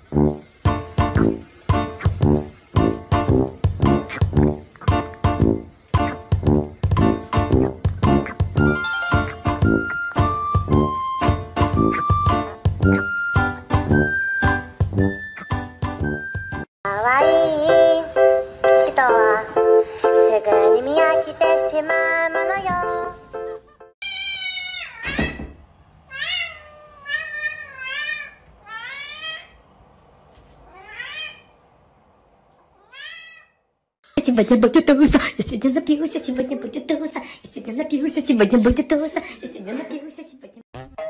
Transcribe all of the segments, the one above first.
Сегодня будет туса, я сегодня напился, сегодня будет туса, я сегодня напился, сегодня будет туса, я сегодня напился, сегодня...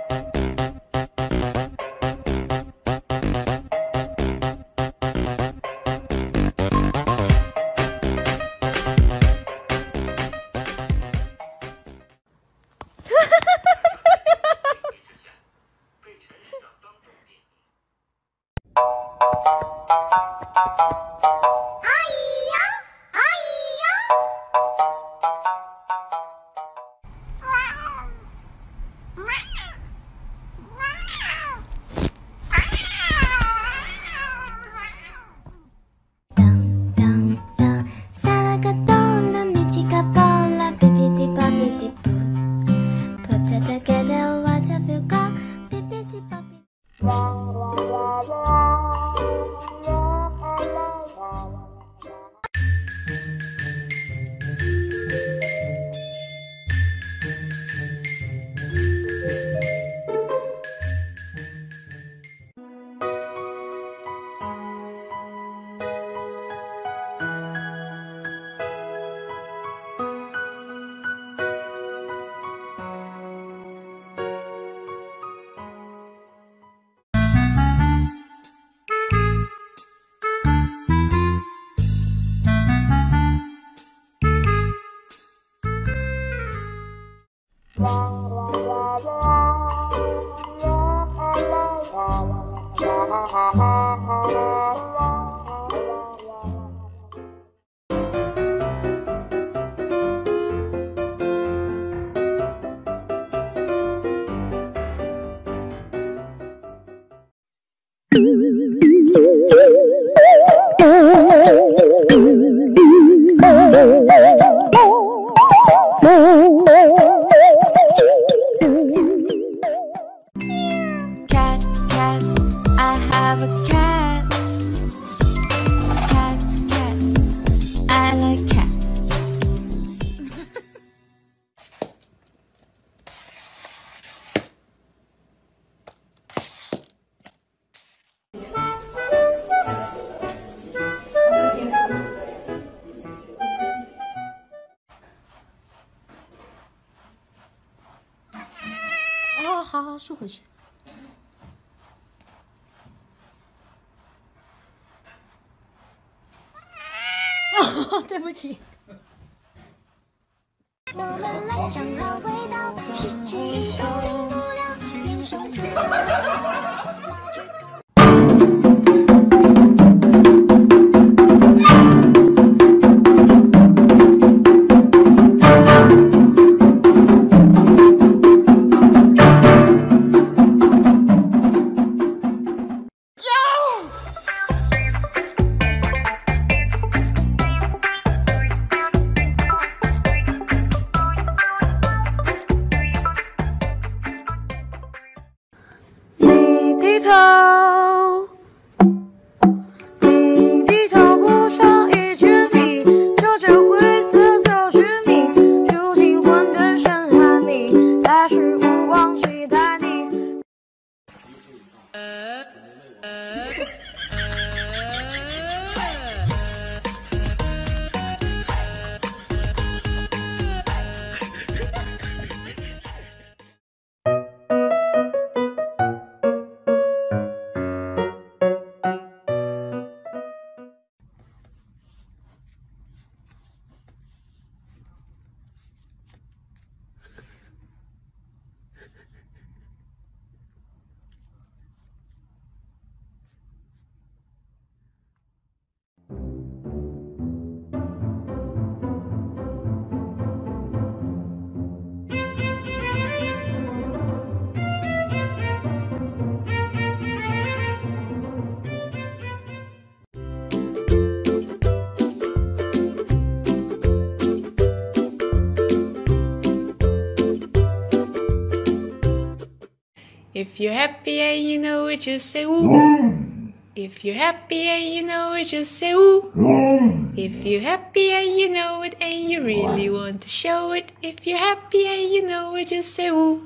Cat, cat, I have a cat. Cat, cat, I like cats. 哦，好好竖回去。哦，对不起。 我们来讲好味道，十七都停不了，天生出。低头不说一句你，就这灰色就是你，住进混沌深海里，还是无望期待你。 If you're happy and you know it, just say ooh. If you're happy and you know it, just say ooh. If you're happy and you know it and you really want to show it. If you're happy and you know it, just say ooh.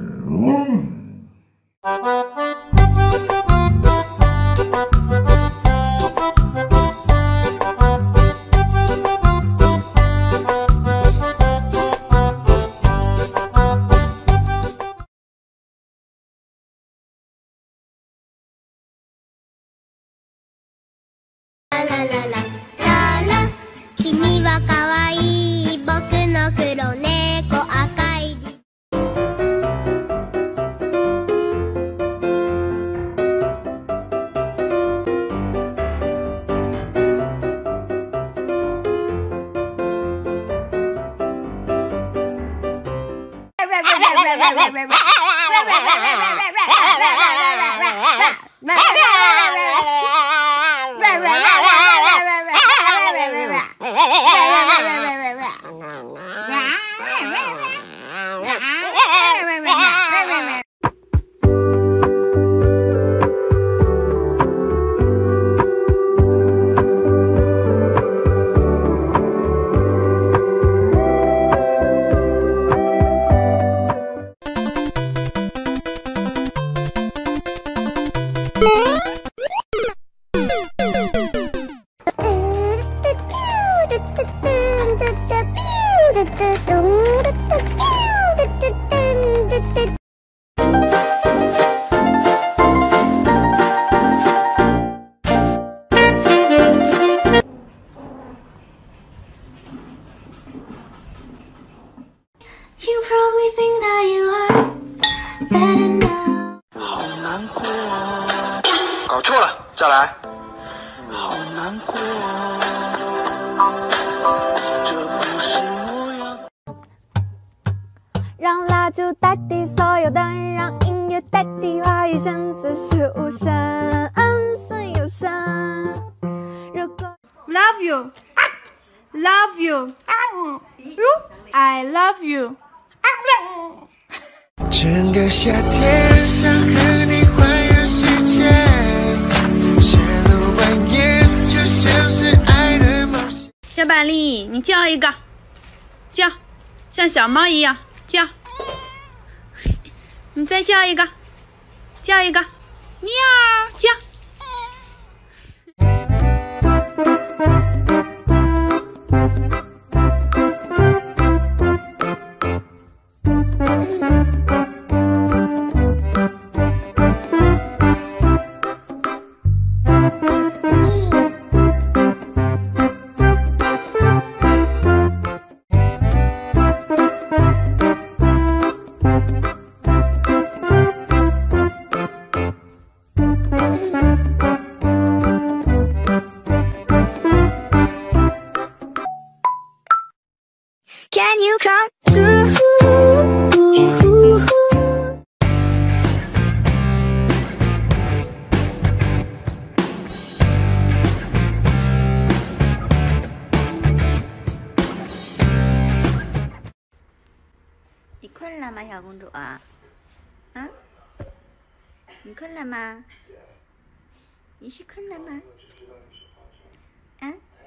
You probably think that you are better now. 好难过，搞错了，再来。好难过，这不是我要。 让蜡烛代替所有灯，让音乐代替话语，声此时无声，声有声。如果 Love you, love you, I love you. 整个夏天想和你环游世界，写了万言，就像是爱的冒险。 小板栗，你叫一个，叫，像小猫一样叫。你再叫一个，叫一个，喵，叫。 Can you come through? 你困了吗，小公主啊？啊？你困了吗？你是困了吗？啊？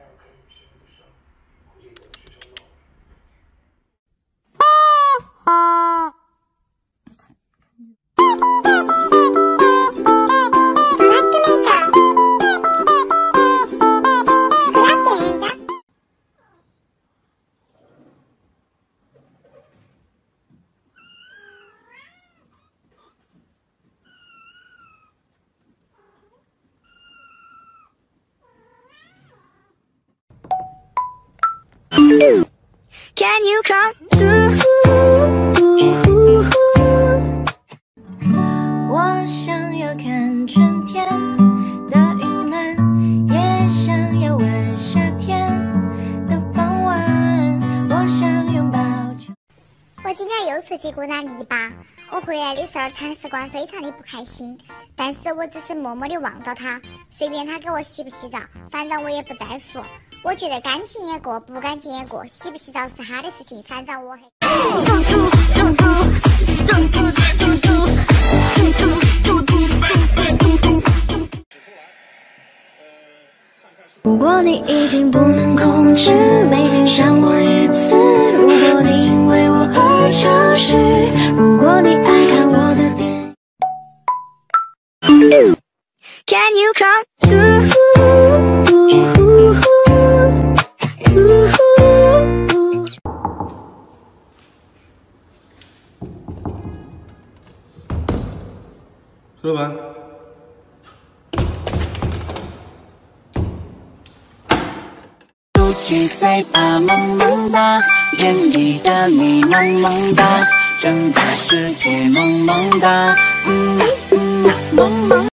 Can you come through? 我想要看春天的云暖，也想要闻夏天的傍晚。我想拥抱。 我今天又出去过那泥巴，我回来的时候铲屎官非常的不开心，但是我只是默默的望到他，随便他给我洗不洗澡，反正我也不在乎。我觉得干净也过，不干净也过，洗不洗澡是他的事情，反正我如果你已经不能控制，每天想我一次。如果你因为我而潮湿，如果你爱看我的电影 Can you come through? 说完。 嘟起嘴巴萌萌哒，眼里的你萌萌哒，整个世界萌萌哒，萌萌。